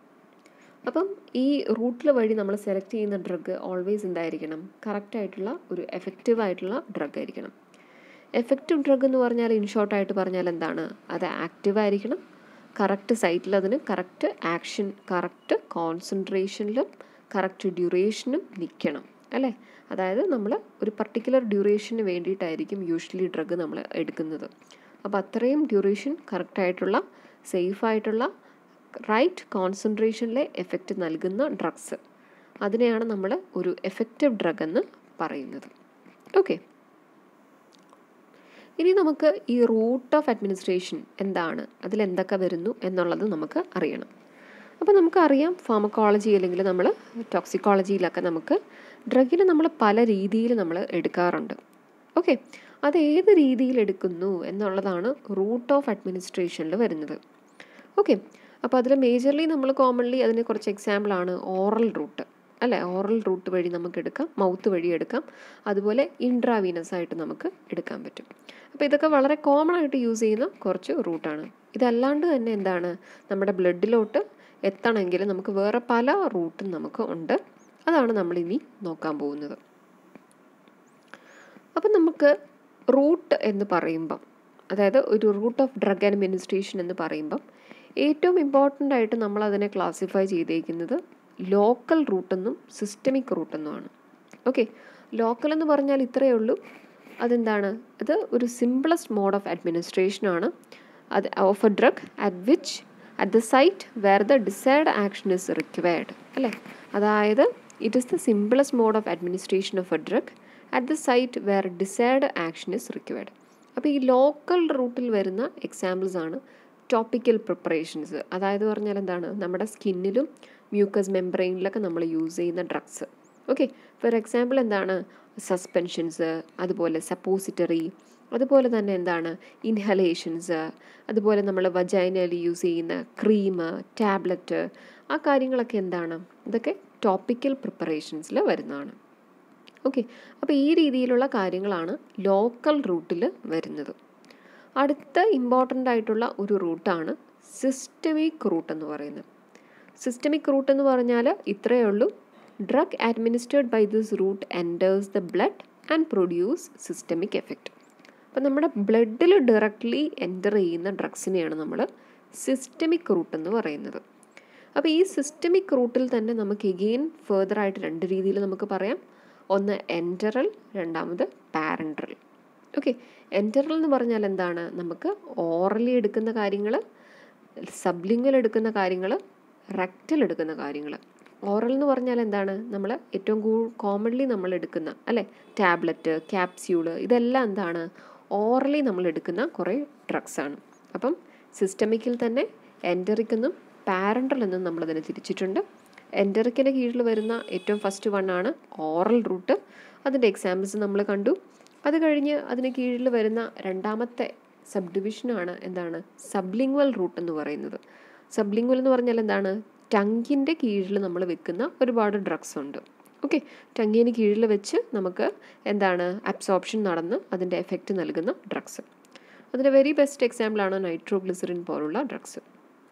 അപ്പം ഈ റൂട്ടിൽ വഴി നമ്മൾ സെലക്ട് ചെയ്യുന്ന ഡ്രഗ് ഓൾവേസ് എന്തായിരിക്കണം, കറക്റ്റായിട്ടുള്ള ഒരു എഫക്റ്റീവ് ആയിട്ടുള്ള ഡ്രഗ് ആയിരിക്കണം. എഫക്റ്റീവ് ഡ്രഗ് എന്ന് പറഞ്ഞാൽ ഇൻ ഷോർട്ടായിട്ട് പറഞ്ഞാൽ എന്താണ്, അത് ആക്റ്റീവ് ആയിരിക്കണം, കറക്റ്റ് സൈറ്റിൽ അതിന് കറക്റ്റ് ആക്ഷൻ, കറക്റ്റ് കോൺസെൻട്രേഷനിലും കറക്റ്റ് ഡ്യൂറേഷനും നിൽക്കണം അല്ലേ. അതായത് നമ്മൾ ഒരു പർട്ടിക്കുലർ ഡ്യൂറേഷന് വേണ്ടിയിട്ടായിരിക്കും യൂഷ്വലി ഡ്രഗ് നമ്മൾ എടുക്കുന്നത്. അപ്പോൾ അത്രയും ഡ്യൂറേഷൻ കറക്റ്റായിട്ടുള്ള സേഫായിട്ടുള്ള റൈറ്റ് കോൺസെൻട്രേഷനിലെ എഫക്റ്റ് നൽകുന്ന ഡ്രഗ്സ്, അതിനെയാണ് നമ്മൾ ഒരു എഫക്റ്റീവ് ഡ്രഗ് എന്ന് പറയുന്നത്. ഓക്കെ, ഇനി നമുക്ക് ഈ റൂട്ട് ഓഫ് അഡ്മിനിസ്ട്രേഷൻ എന്താണ്, അതിലെന്തൊക്കെ വരുന്നു എന്നുള്ളത് നമുക്ക് അറിയണം. അപ്പോൾ നമുക്കറിയാം ഫാർമക്കോളജി അല്ലെങ്കിൽ നമ്മൾ ടോക്സിക്കോളജിയിലൊക്കെ നമുക്ക് ഡ്രഗിനെ നമ്മൾ പല രീതിയിൽ നമ്മൾ എടുക്കാറുണ്ട്. ഓക്കെ, അത് ഏത് രീതിയിൽ എടുക്കുന്നു എന്നുള്ളതാണ് റൂട്ട് ഓഫ് അഡ്മിനിസ്ട്രേഷനിൽ വരുന്നത്. ഓക്കെ, അപ്പോൾ അതിൽ മേജർലി നമ്മൾ കോമൺലി അതിന് കുറച്ച് എക്സാമ്പിളാണ് ഓറൽ റൂട്ട് അല്ലേ, ഓറൽ റൂട്ട് വഴി നമുക്ക് എടുക്കാം, മൗത്ത് വഴി എടുക്കാം, അതുപോലെ ഇൻട്രാവീനസ് ആയിട്ട് നമുക്ക് എടുക്കാൻ പറ്റും. അപ്പോൾ ഇതൊക്കെ വളരെ കോമൺ ആയിട്ട് യൂസ് ചെയ്യുന്ന കുറച്ച് റൂട്ടാണ്. ഇതല്ലാണ്ട് തന്നെ എന്താണ്, നമ്മുടെ ബ്ലഡിലോട്ട് എത്തണമെങ്കിൽ നമുക്ക് വേറെ പല റൂട്ടും നമുക്ക് ഉണ്ട്. അതാണ് നമ്മളിനി നോക്കാൻ പോകുന്നത്. അപ്പം നമുക്ക് റൂട്ട് എന്ന് പറയുമ്പം, അതായത് ഒരു റൂട്ട് ഓഫ് ഡ്രഗ് അഡ്മിനിസ്ട്രേഷൻ എന്ന് പറയുമ്പം ഏറ്റവും ഇമ്പോർട്ടൻ്റ് ആയിട്ട് നമ്മൾ അതിനെ ക്ലാസിഫൈ ചെയ്തേക്കുന്നത് ലോക്കൽ റൂട്ടെന്നും സിസ്റ്റമിക് റൂട്ടെന്നുമാണ്. ഓക്കെ, ലോക്കൽ എന്ന് പറഞ്ഞാൽ ഇത്രയേ ഉള്ളൂ, അതെന്താണ്, അത് ഒരു സിംപിളസ്റ്റ് മോഡ് ഓഫ് അഡ്മിനിസ്ട്രേഷനാണ് അത് of a drug at which at the site where the desired action is required അല്ലേ. അതായത് it is the simplest mode of administration of a drug at the site where desired action is required. അപ്പോൾ ഈ local റൂട്ടിൽ വരുന്ന examples ആണ് topical preparations. അതായത് പറഞ്ഞാൽ എന്താണ്, നമ്മുടെ സ്കിന്നിലും മ്യൂക്കസ് മെംബ്രെയിനിലൊക്കെ നമ്മൾ യൂസ് ചെയ്യുന്ന ഡ്രഗ്സ്. ഓക്കെ, ഫോർ എക്സാമ്പിൾ എന്താണ് സസ്പെൻഷൻസ്, അതുപോലെ സപ്പോസിറ്ററി, അതുപോലെ തന്നെ എന്താണ് ഇൻഹലേഷൻസ്, അതുപോലെ നമ്മൾ വജൈനലി യൂസ് ചെയ്യുന്ന ക്രീം, ടാബ്ലറ്റ്, ആ കാര്യങ്ങളൊക്കെ എന്താണ്, ഇതൊക്കെ ടോപ്പിക്കൽ പ്രിപ്പറേഷൻസിൽ വരുന്നതാണ്. ഓക്കെ, അപ്പോൾ ഈ രീതിയിലുള്ള കാര്യങ്ങളാണ് ലോക്കൽ റൂട്ടിൽ വരുന്നത്. അടുത്ത ഇമ്പോർട്ടൻ്റ് ആയിട്ടുള്ള ഒരു റൂട്ടാണ് സിസ്റ്റമിക് റൂട്ട് എന്ന് പറയുന്നത്. സിസ്റ്റമിക് റൂട്ട് എന്ന് പറഞ്ഞാൽ ഇത്രയേ ഉള്ളൂ. Drug administered by this route enters the blood and produce systemic effect. അപ്പം നമ്മുടെ ബ്ലഡിൽ ഡയറക്റ്റ്ലി എൻ്റർ ചെയ്യുന്ന ഡ്രഗ്സിനെയാണ് നമ്മൾ സിസ്റ്റമിക് റൂട്ട് എന്ന് പറയുന്നത്. അപ്പോൾ ഈ സിസ്റ്റമിക് റൂട്ടിൽ തന്നെ നമുക്ക് എഗെയിൻ ഫേർദറായിട്ട് രണ്ട് രീതിയിൽ നമുക്ക് പറയാം. ഒന്ന് എൻറ്ററൽ, രണ്ടാമത് പാരൻട്രൽ. ഓക്കെ, എൻറ്ററൽ എന്ന് പറഞ്ഞാൽ എന്താണ്? നമുക്ക് ഓറലി എടുക്കുന്ന കാര്യങ്ങൾ, സബ്ലിംഗൽ എടുക്കുന്ന കാര്യങ്ങൾ, റെക്റ്റൽ എടുക്കുന്ന കാര്യങ്ങൾ. ഓറൽ എന്ന് പറഞ്ഞാൽ എന്താണ്? നമ്മൾ ഏറ്റവും കൂ കോമൺലി നമ്മൾ എടുക്കുന്ന അല്ലേ, ടാബ്ലറ്റ്, ക്യാപ്സ്യൂള്, ഇതെല്ലാം എന്താണ്? ഓറലി നമ്മൾ എടുക്കുന്ന കുറേ ഡ്രഗ്സാണ്. അപ്പം സിസ്റ്റമിക്കിൽ തന്നെ എൻറ്ററിക് എന്നും പാരൻട്രൽ എന്നും നമ്മളതിനെ തിരിച്ചിട്ടുണ്ട്. എൻറ്ററിക്കിൻ്റെ കീഴിൽ വരുന്ന ഏറ്റവും ഫസ്റ്റ് വൺ ആണ് ഓറൽ റൂട്ട്. അതിൻ്റെ എക്സാമ്പിൾസ് നമ്മൾ കണ്ടു. അത് കഴിഞ്ഞ് അതിന് കീഴിൽ വരുന്ന രണ്ടാമത്തെ സബ് ഡിവിഷനാണ് എന്താണ്? സബ്ലിംഗ്വൽ റൂട്ട് എന്ന് പറയുന്നത്. സബ്ലിംഗ്വൽ എന്ന് പറഞ്ഞാൽ എന്താണ്? ടങ്കിൻ്റെ കീഴിൽ നമ്മൾ വെക്കുന്ന ഒരുപാട് ഡ്രഗ്സ് ഉണ്ട്. ഓക്കെ, ടങ്കിന് കീഴിൽ വെച്ച് നമുക്ക് എന്താണ് അബ്സോർപ്ഷൻ നടന്ന് അതിൻ്റെ എഫക്റ്റ് നൽകുന്ന ഡ്രഗ്സ്. അതിൻ്റെ വെരി ബെസ്റ്റ് എക്സാമ്പിളാണ് നൈട്രോഗ്ലിസറിൻ പോലുള്ള ഡ്രഗ്സ്.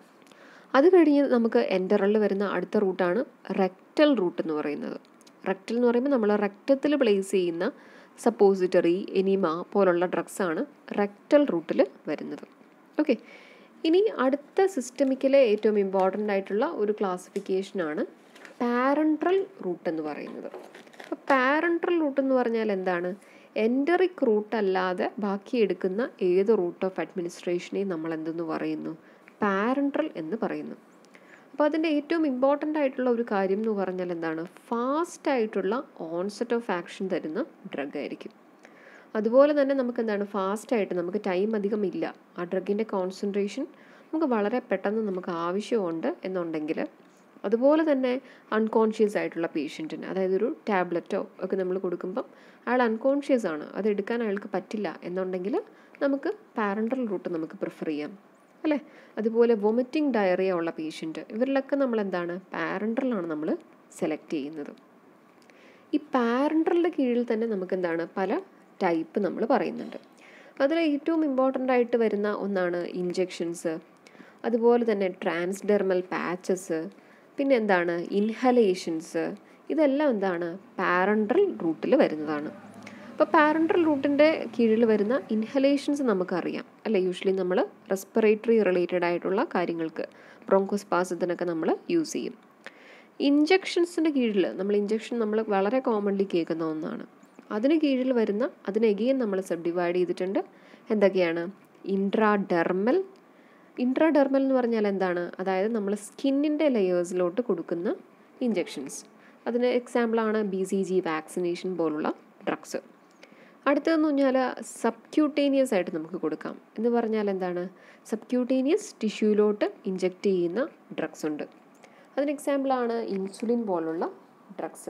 അത് കഴിഞ്ഞ് നമുക്ക് എൻറ്ററലിൽ വരുന്ന അടുത്ത റൂട്ടാണ് റെക്റ്റൽ റൂട്ട് എന്ന് പറയുന്നത്. റെക്റ്റൽ എന്ന് പറയുമ്പോൾ നമ്മൾ റെക്റ്റത്തിൽ പ്ലേസ് ചെയ്യുന്ന സപ്പോസിറ്ററി, എനിമ പോലുള്ള ഡ്രഗ്സാണ് റെക്റ്റൽ റൂട്ടിൽ വരുന്നത്. ഓക്കെ, ഇനി അടുത്ത സിസ്റ്റമിക്കിലെ ഏറ്റവും ഇമ്പോർട്ടൻ്റ് ആയിട്ടുള്ള ഒരു ക്ലാസിഫിക്കേഷനാണ് പാരൻട്രൽ റൂട്ട് എന്ന് പറയുന്നത്. അപ്പോൾ പാരൻട്രൽ റൂട്ട് എന്ന് പറഞ്ഞാൽ എന്താണ്? എൻറ്ററിക് റൂട്ട് അല്ലാതെ ബാക്കി എടുക്കുന്ന ഏത് റൂട്ട് ഓഫ് അഡ്മിനിസ്ട്രേഷനെയും നമ്മൾ എന്തെന്ന് പറയുന്നു? പാരൻട്രൽ എന്ന് പറയുന്നു. അപ്പോൾ അതിൻ്റെ ഏറ്റവും ഇമ്പോർട്ടൻ്റ് ആയിട്ടുള്ള ഒരു കാര്യം എന്ന് പറഞ്ഞാൽ എന്താണ്? ഫാസ്റ്റ് ആയിട്ടുള്ള ഓൺസെറ്റ് ഓഫ് ആക്ഷൻ തരുന്ന ഡ്രഗ് ആയിരിക്കും. അതുപോലെ തന്നെ നമുക്ക് എന്താണ്? ഫാസ്റ്റായിട്ട് നമുക്ക് ടൈം അധികം ഇല്ല, ആ ഡ്രഗിൻ്റെ കോൺസെൻട്രേഷൻ നമുക്ക് വളരെ പെട്ടെന്ന് നമുക്ക് ആവശ്യമുണ്ട് എന്നുണ്ടെങ്കിൽ, അതുപോലെ തന്നെ അൺകോൺഷ്യസ് ആയിട്ടുള്ള പേഷ്യൻറ്റിന്, അതായത് ഒരു ടാബ്ലറ്റോ ഒക്കെ നമ്മൾ കൊടുക്കുമ്പം അയാൾ അൺകോൺഷ്യസ് ആണ്, അത് എടുക്കാൻ അയാൾക്ക് പറ്റില്ല എന്നുണ്ടെങ്കിൽ നമുക്ക് പാരൻട്രൽ റൂട്ട് നമുക്ക് പ്രിഫർ ചെയ്യാം അല്ലേ. അതുപോലെ വൊമിറ്റിംഗ് ഡയറിയ ഉള്ള പേഷ്യൻറ്റ്, ഇവരിലൊക്കെ നമ്മൾ എന്താണ്? പാരൻട്രലാണ് നമ്മൾ സെലക്ട് ചെയ്യുന്നത്. ഈ പാരൻട്രലിൻ്റെ കീഴിൽ തന്നെ നമുക്ക് എന്താണ്? പല ടൈപ്പ് നമ്മൾ പറയുന്നുണ്ട്. അതിൽ ഏറ്റവും ഇമ്പോർട്ടൻ്റ് ആയിട്ട് വരുന്ന ഒന്നാണ് ഇഞ്ചെക്ഷൻസ്, അതുപോലെ തന്നെ ട്രാൻസ്ഡെർമൽ പാച്ചസ്, പിന്നെ എന്താണ്? ഇൻഹലേഷൻസ്. ഇതെല്ലാം എന്താണ്? പാരൻട്രൽ റൂട്ടിൽ വരുന്നതാണ്. അപ്പോൾ പാരൻട്രൽ റൂട്ടിൻ്റെ കീഴിൽ വരുന്ന ഇൻഹലേഷൻസ് നമുക്കറിയാം അല്ലേ. യൂഷ്വലി നമ്മൾ റെസ്പിറേറ്ററി റിലേറ്റഡ് ആയിട്ടുള്ള കാര്യങ്ങൾക്ക്, ബ്രോങ്കോസ്പാസത്തിനൊക്കെ നമ്മൾ യൂസ് ചെയ്യും. ഇഞ്ചെക്ഷൻസിൻ്റെ കീഴിൽ നമ്മൾ ഇഞ്ചെക്ഷൻ നമ്മൾ വളരെ കോമൺലി കേൾക്കുന്ന ഒന്നാണ്. അതിന് കീഴിൽ വരുന്ന, അതിന് എഗെയിൻ നമ്മൾ സബ് ഡിവൈഡ് ചെയ്തിട്ടുണ്ട്. എന്തൊക്കെയാണ്? ഇൻട്രാഡെർമൽ. ഇൻട്രാഡെർമൽ എന്ന് പറഞ്ഞാൽ എന്താണ്? അതായത് നമ്മൾ സ്കിന്നിൻ്റെ ലെയേഴ്സിലോട്ട് കൊടുക്കുന്ന ഇഞ്ചെക്ഷൻസ്. അതിന് എക്സാമ്പിളാണ് ബി സി ജി വാക്സിനേഷൻ പോലുള്ള ഡ്രഗ്സ്. അടുത്തതെന്ന് പറഞ്ഞാൽ സബ്ക്യൂട്ടേനിയസ് ആയിട്ട് നമുക്ക് കൊടുക്കാം. എന്ന് പറഞ്ഞാൽ എന്താണ്? സബ്ക്യൂട്ടേനിയസ് ടിഷ്യൂലോട്ട് ഇഞ്ചെക്റ്റ് ചെയ്യുന്ന ഡ്രഗ്സ് ഉണ്ട്. അതിന് എക്സാമ്പിളാണ് ഇൻസുലിൻ പോലുള്ള ഡ്രഗ്സ്.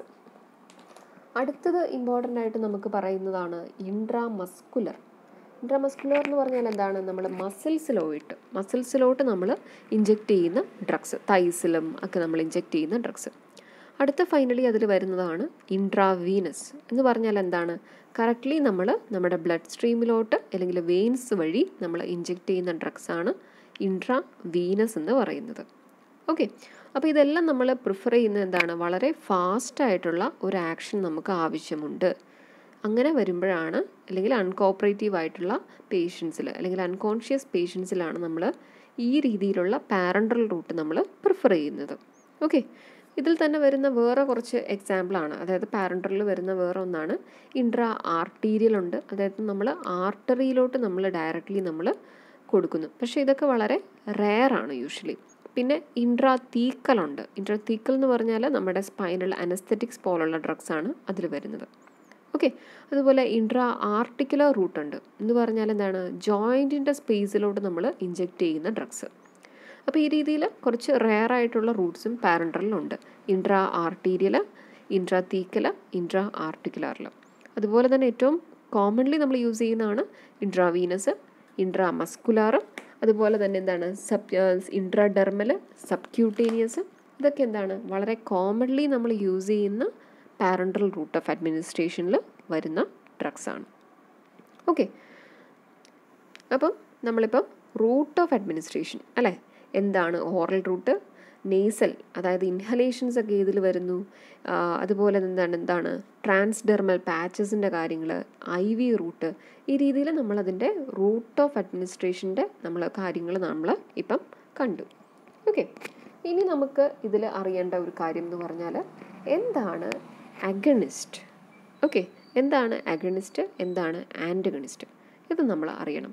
അടുത്തത് ഇമ്പോർട്ടൻ്റ് ആയിട്ട് നമുക്ക് പറയുന്നതാണ് ഇൻട്രാമസ്കുലർ. ഇൻട്രാമസ്കുലർ എന്ന് പറഞ്ഞാൽ എന്താണ്? നമ്മൾ മസിൽസിലോട്ട് മസിൽസിലോട്ട് നമ്മൾ ഇഞ്ചെക്റ്റ് ചെയ്യുന്ന ഡ്രഗ്സ്, തൈസിലും ഒക്കെ നമ്മൾ ഇഞ്ചെക്റ്റ് ചെയ്യുന്ന ഡ്രഗ്സ്. അടുത്ത ഫൈനലി അതിൽ വരുന്നതാണ് ഇൻട്രാവീനസ്. എന്ന് പറഞ്ഞാൽ എന്താണ്? കറക്റ്റ്ലി നമ്മൾ നമ്മുടെ ബ്ലഡ് സ്ട്രീമിലോട്ട് അല്ലെങ്കിൽ വെയിൻസ് വഴി നമ്മൾ ഇഞ്ചെക്റ്റ് ചെയ്യുന്ന ഡ്രഗ്സാണ് ഇൻട്രാവീനസ് എന്ന് പറയുന്നത്. ഓക്കെ, അപ്പോൾ ഇതെല്ലാം നമ്മൾ പ്രിഫർ ചെയ്യുന്നത് എന്താണ്? വളരെ ഫാസ്റ്റായിട്ടുള്ള ഒരു ആക്ഷൻ നമുക്ക് ആവശ്യമുണ്ട്. അങ്ങനെ വരുമ്പോഴാണ്, അല്ലെങ്കിൽ അൺകോപ്പറേറ്റീവ് ആയിട്ടുള്ള പേഷ്യൻസിൽ അല്ലെങ്കിൽ അൺകോൺഷ്യസ് പേഷ്യൻസിലാണ് നമ്മൾ ഈ രീതിയിലുള്ള പാരൻട്രൽ റൂട്ട് നമ്മൾ പ്രിഫർ ചെയ്യുന്നത്. ഓക്കെ, ഇതിൽ തന്നെ വരുന്ന വേറെ കുറച്ച് എക്സാമ്പിളാണ്, അതായത് പാരൻട്രലിൽ വരുന്ന വേറെ ഒന്നാണ് ഇൻട്രാ ആർട്ടീരിയൽ ഉണ്ട്. അതായത് നമ്മൾ ആർട്ടറിയിലോട്ട് നമ്മൾ ഡയറക്റ്റ്ലി നമ്മൾ കൊടുക്കുന്നു. പക്ഷേ ഇതൊക്കെ വളരെ റെയറാണ് യൂഷ്വലി. പിന്നെ ഇൻട്രാതീക്കലുണ്ട്. ഇൻട്രാതീക്കൽ എന്ന് പറഞ്ഞാൽ നമ്മുടെ സ്പൈനൽ അനസ്തെറ്റിക്സ് പോലുള്ള ഡ്രഗ്സാണ് അതിൽ വരുന്നത്. ഓക്കെ, അതുപോലെ ഇൻട്രാ ആർട്ടിക്കുലർ റൂട്ട് ഉണ്ട്. എന്ന് പറഞ്ഞാൽ എന്താണ്? ജോയിൻറ്റിൻ്റെ സ്പേസിലോട്ട് നമ്മൾ ഇഞ്ചെക്റ്റ് ചെയ്യുന്ന ഡ്രഗ്സ്. അപ്പോൾ ഈ രീതിയിൽ കുറച്ച് റെയർ ആയിട്ടുള്ള റൂട്ട്സും പാരൻട്രലിലുണ്ട്. ഇൻട്രാ ആർട്ടീരിയൽ, ഇൻട്രാതീക്കൽ, ഇൻട്രാ ആർട്ടിക്കുലറിൽ. അതുപോലെ തന്നെ ഏറ്റവും കോമൺലി നമ്മൾ യൂസ് ചെയ്യുന്നതാണ് ഇൻട്രാവീനസ്, ഇൻട്രാമസ്കുലാർ, അതുപോലെ തന്നെ എന്താണ്? Sub intradermal, subcutaneous. ഇതൊക്കെ എന്താണ്? വളരെ കോമൺലി നമ്മൾ യൂസ് ചെയ്യുന്ന പാരൻട്രൽ റൂട്ട് ഓഫ് അഡ്മിനിസ്ട്രേഷനിൽ വരുന്ന ഡ്രഗ്സാണ്. ഓക്കെ, അപ്പം നമ്മളിപ്പം റൂട്ട് ഓഫ് അഡ്മിനിസ്ട്രേഷൻ അല്ലേ, എന്താണ് ഓറൽ റൂട്ട്, നേസൽ അതായത് ഇൻഹലേഷൻസ് ഒക്കെ ഇതിൽ വരുന്നു, അതുപോലെ എന്താണ് എന്താണ് ട്രാൻസ്ഡെർമൽ പാച്ചസിൻ്റെ കാര്യങ്ങൾ, ഐ വി റൂട്ട്, ഈ രീതിയിൽ നമ്മളതിൻ്റെ റൂട്ട് ഓഫ് അഡ്മിനിസ്ട്രേഷൻ്റെ നമ്മൾ കാര്യങ്ങൾ നമ്മൾ ഇപ്പം കണ്ടു. ഓക്കെ, ഇനി നമുക്ക് ഇതിൽ അറിയേണ്ട ഒരു കാര്യം എന്ന് പറഞ്ഞാൽ എന്താണ് അഗണിസ്റ്റ്. ഓക്കെ, എന്താണ് അഗണിസ്റ്റ്, എന്താണ് ആൻറ്റഗണിസ്റ്റ്, ഇത് നമ്മൾ അറിയണം.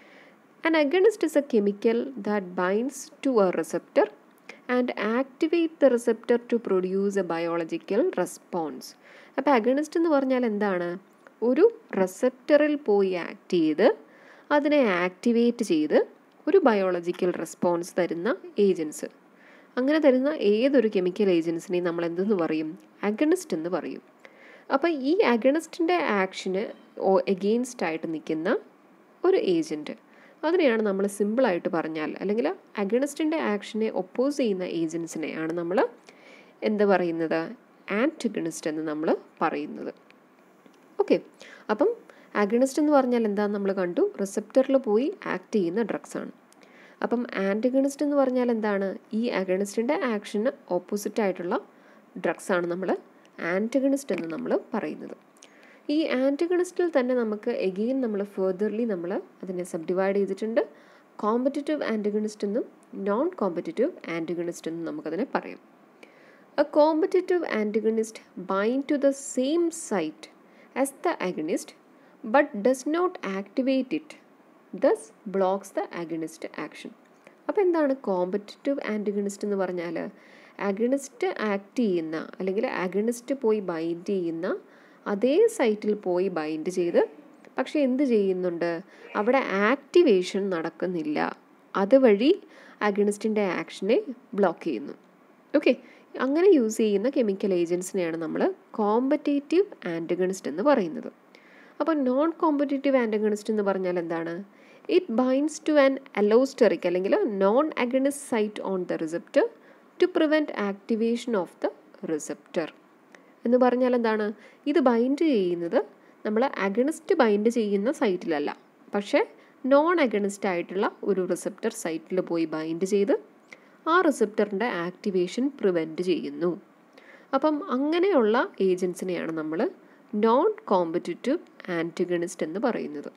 An agonist is a chemical that binds to a receptor and activate the receptor to produce a biological response. അപ്പോൾ അഗണിസ്റ്റ് എന്ന് പറഞ്ഞാൽ എന്താണ്? ഒരു റെസെപ്റ്ററിൽ പോയി ആക്ട് ചെയ്ത് അതിനെ ആക്ടിവേറ്റ് ചെയ്ത് ഒരു ബയോളജിക്കൽ റെസ്പോൺസ് തരുന്ന ഏജൻസ്. അങ്ങനെ തരുന്ന ഏതൊരു കെമിക്കൽ ഏജൻസിനെയും നമ്മൾ എന്തെന്ന് പറയും? അഗണിസ്റ്റ് എന്ന് പറയും. അപ്പോൾ ഈ അഗണിസ്റ്റിൻ്റെ ആക്ഷന് എഗെയിൻസ്റ്റ് ആയിട്ട് നിൽക്കുന്ന ഒരു ഏജൻറ്റ്, അതിനെയാണ് നമ്മൾ സിമ്പിളായിട്ട് പറഞ്ഞാൽ, അല്ലെങ്കിൽ അഗണിസ്റ്റിൻ്റെ ആക്ഷനെ ഒപ്പോസ് ചെയ്യുന്ന ഏജൻസിനെയാണ് നമ്മൾ എന്ത് പറയുന്നത്? ആൻറ്റഗണിസ്റ്റ് എന്ന് നമ്മൾ പറയുന്നത്. ഓക്കെ, അപ്പം അഗണിസ്റ്റ് എന്ന് പറഞ്ഞാൽ എന്താണെന്ന് നമ്മൾ കണ്ടു, റിസെപ്റ്ററിൽ പോയി ആക്ട് ചെയ്യുന്ന ഡ്രഗ്സാണ്. അപ്പം ആൻറ്റഗണിസ്റ്റ് എന്ന് പറഞ്ഞാൽ എന്താണ്? ഈ അഗണിസ്റ്റിൻ്റെ ആക്ഷന് ഓപ്പോസിറ്റ് ആയിട്ടുള്ള ഡ്രഗ്സാണ് നമ്മൾ ആൻറ്റഗണിസ്റ്റ് എന്ന് നമ്മൾ പറയുന്നത്. ഈ ആൻറ്റഗണിസ്റ്റിൽ തന്നെ നമുക്ക് എഗെയിൻ നമ്മൾ ഫെർദർലി നമ്മൾ അതിനെ സബ് ഡിവൈഡ് ചെയ്തിട്ടുണ്ട്. കോമ്പറ്റിറ്റീവ് ആൻറ്റഗണിസ്റ്റ് എന്നും നോൺ കോമ്പറ്റിറ്റീവ് ആൻറ്റഗണിസ്റ്റ് എന്നും നമുക്കതിനെ പറയാം. A competitive antagonist bind to the same site as the agonist but does not activate it, thus blocks the agonist action. അപ്പോൾ എന്താണ് കോമ്പറ്റിറ്റീവ് ആൻറ്റഗണിസ്റ്റ് എന്ന് പറഞ്ഞാൽ? അഗണിസ്റ്റ് ആക്ട് ചെയ്യുന്ന അല്ലെങ്കിൽ അഗണിസ്റ്റ് പോയി ബൈൻഡ് ചെയ്യുന്ന അതേ സൈറ്റിൽ പോയി ബൈൻഡ് ചെയ്ത്, പക്ഷേ എന്ത് ചെയ്യുന്നുണ്ട്? അവിടെ ആക്ടിവേഷൻ നടക്കുന്നില്ല, അതുവഴി അഗണിസ്റ്റിൻ്റെ ആക്ഷനെ ബ്ലോക്ക് ചെയ്യുന്നു. ഓക്കെ, അങ്ങനെ യൂസ് ചെയ്യുന്ന കെമിക്കൽ ഏജൻസിനെയാണ് നമ്മൾ കോമ്പറ്റേറ്റീവ് ആൻറ്റഗണിസ്റ്റ് എന്ന് പറയുന്നത്. അപ്പോൾ നോൺ കോമ്പറ്റേറ്റീവ് ആൻറ്റഗണിസ്റ്റ് എന്ന് പറഞ്ഞാൽ എന്താണ്? It binds to an allosteric അല്ലെങ്കിൽ non agonist site on the receptor to prevent activation of the receptor. എന്ന് പറഞ്ഞാൽ എന്താണ്? ഇത് ബൈൻഡ് ചെയ്യുന്നത് നമ്മൾ അഗണിസ്റ്റ് ബൈൻഡ് ചെയ്യുന്ന സൈറ്റിലല്ല, പക്ഷേ നോൺ അഗണിസ്റ്റ് ആയിട്ടുള്ള ഒരു റിസെപ്റ്റർ സൈറ്റിൽ പോയി ബൈൻഡ് ചെയ്ത് ആ റിസെപ്റ്ററിൻ്റെ ആക്ടിവേഷൻ പ്രിവെൻറ്റ് ചെയ്യുന്നു. അപ്പം അങ്ങനെയുള്ള ഏജൻസിനെയാണ് നമ്മൾ നോൺ കോമ്പറ്റിറ്റീവ് ആൻറ്റഗണിസ്റ്റ് എന്ന് പറയുന്നത്.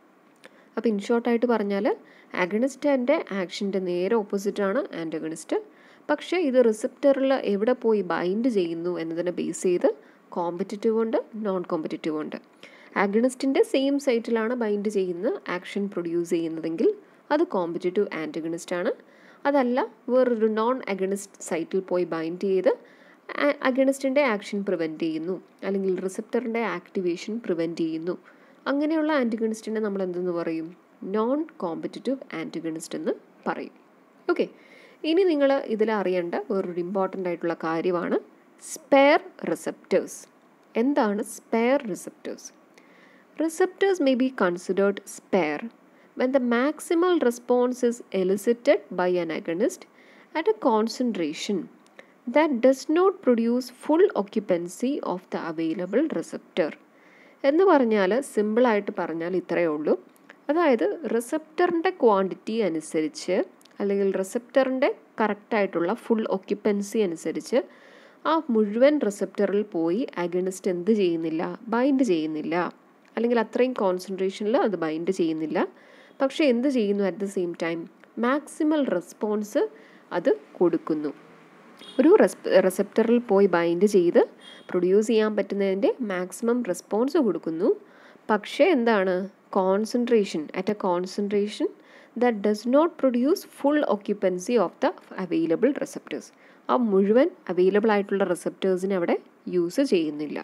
അപ്പോൾ ഇൻ ഷോർട്ടായിട്ട് പറഞ്ഞാൽ അഗണിസ്റ്റിൻ്റെ ആക്ഷൻ്റെ നേരെ ഓപ്പോസിറ്റാണ് ആൻറ്റഗണിസ്റ്റ്. പക്ഷേ ഇത് റിസെപ്റ്ററിൽ എവിടെ പോയി ബൈൻഡ് ചെയ്യുന്നു എന്നതിനെ ബേസ് ചെയ്ത് കോമ്പറ്റിറ്റീവ് ഉണ്ട്, നോൺ കോമ്പറ്റിറ്റീവ് ഉണ്ട്. അഗണിസ്റ്റിൻ്റെ സെയിം സൈറ്റിലാണ് ബൈൻഡ് ചെയ്യുന്ന ആക്ഷൻ പ്രൊഡ്യൂസ് ചെയ്യുന്നതെങ്കിൽ അത് കോമ്പറ്റിറ്റീവ് ആൻറ്റഗണിസ്റ്റ് ആണ്. അതല്ല, വേറൊരു നോൺ അഗണിസ്റ്റ് സൈറ്റിൽ പോയി ബൈൻഡ് ചെയ്ത് അഗണിസ്റ്റിൻ്റെ ആക്ഷൻ പ്രിവെൻറ്റ് ചെയ്യുന്നു അല്ലെങ്കിൽ റിസെപ്റ്ററിൻ്റെ ആക്ടിവേഷൻ പ്രിവെൻറ്റ് ചെയ്യുന്നു, അങ്ങനെയുള്ള ആൻറ്റഗണിസ്റ്റിനെ നമ്മൾ എന്തെന്ന് പറയും? നോൺ കോമ്പറ്റിറ്റീവ് ആൻറ്റഗണിസ്റ്റ് എന്ന് പറയും. ഓക്കെ, ഇനി നിങ്ങൾ ഇതിൽ അറിയേണ്ട വേറൊരു ഇമ്പോർട്ടൻ്റ് ആയിട്ടുള്ള കാര്യമാണ് സ്പെയർ റിസെപ്റ്റേഴ്സ്. എന്താണ് spare receptors? Receptors may be considered spare when the maximal response is elicited by an agonist at a concentration that does not produce full occupancy of the available receptor. എന്ന് പറഞ്ഞാൽ സിമ്പിളായിട്ട് പറഞ്ഞാൽ ഇത്രയേ ഉള്ളൂ. അതായത് റിസെപ്റ്ററിൻ്റെ quantity അനുസരിച്ച് അല്ലെങ്കിൽ റിസെപ്റ്ററിൻ്റെ കറക്റ്റായിട്ടുള്ള ഫുൾ ഒക്യുപ്പൻസി അനുസരിച്ച് ആ മുഴുവൻ റിസെപ്റ്ററിൽ പോയി അഗണിസ്റ്റ് എന്ത് ചെയ്യുന്നില്ല? ബൈൻഡ് ചെയ്യുന്നില്ല, അല്ലെങ്കിൽ അത്രയും കോൺസെൻട്രേഷനിൽ അത് ബൈൻഡ് ചെയ്യുന്നില്ല. പക്ഷേ എന്ത് ചെയ്യുന്നു? At the same time maximal response അത് കൊടുക്കുന്നു. ഒരു റിസെപ്റ്ററിൽ പോയി ബൈൻഡ് ചെയ്ത് പ്രൊഡ്യൂസ് ചെയ്യാൻ പറ്റുന്നതിൻ്റെ മാക്സിമം റെസ്പോൺസ് കൊടുക്കുന്നു. പക്ഷേ എന്താണ്? Concentration at a concentration that does not produce full occupancy of the available receptors. ആ മുഴുവൻ അവൈലബിൾ ആയിട്ടുള്ള റിസെപ്റ്റേഴ്സിനെ അവിടെ യൂസ് ചെയ്യുന്നില്ല.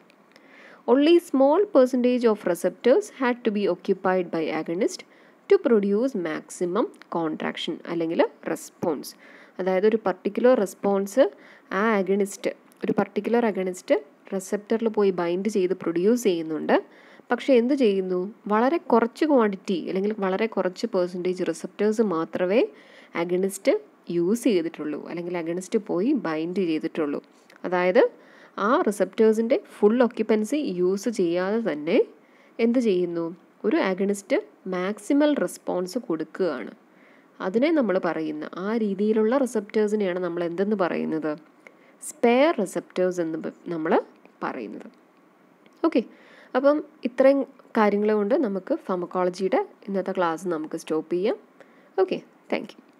Only small percentage of receptors had to be occupied by agonist to produce maximum contraction അല്ലെങ്കിൽ response. അതായത് ഒരു particular response ആ അഗണിസ്റ്റ് ഒരു പർട്ടിക്കുലർ അഗണിസ്റ്റ് റിസെപ്റ്ററിൽ പോയി ബൈൻഡ് ചെയ്ത് പ്രൊഡ്യൂസ് ചെയ്യുന്നുണ്ട്. പക്ഷേ എന്ത് ചെയ്യുന്നു? വളരെ കുറച്ച് ക്വാണ്ടിറ്റി അല്ലെങ്കിൽ വളരെ കുറച്ച് പെർസെൻറ്റേജ് റിസെപ്റ്റേഴ്സ് മാത്രമേ അഗണിസ്റ്റ് യൂസ് ചെയ്തിട്ടുള്ളൂ അല്ലെങ്കിൽ അഗണിസ്റ്റ് പോയി ബൈൻഡ് ചെയ്തിട്ടുള്ളൂ. അതായത് ആ റിസെപ്റ്റേഴ്സിൻ്റെ ഫുൾ ഒക്യുപ്പൻസി യൂസ് ചെയ്യാതെ തന്നെ എന്ത് ചെയ്യുന്നു? ഒരു ആഗണിസ്റ്റ് മാക്സിമൽ റെസ്പോൺസ് കൊടുക്കുകയാണ്. അതിനെ നമ്മൾ പറയുന്ന ആ രീതിയിലുള്ള റിസപ്റ്റേഴ്സിനെയാണ് നമ്മൾ എന്തെന്ന് പറയുന്നത്? സ്പെയർ റിസപ്റ്റേഴ്സ് എന്ന് നമ്മൾ പറയുന്നത്. ഓക്കെ, അപ്പം ഇത്രയും കാര്യങ്ങൾ കൊണ്ട് നമുക്ക് ഫാർമക്കോളജിയുടെ ഇന്നത്തെ ക്ലാസ് നമുക്ക് സ്റ്റോപ്പ് ചെയ്യാം. Okay, thank U.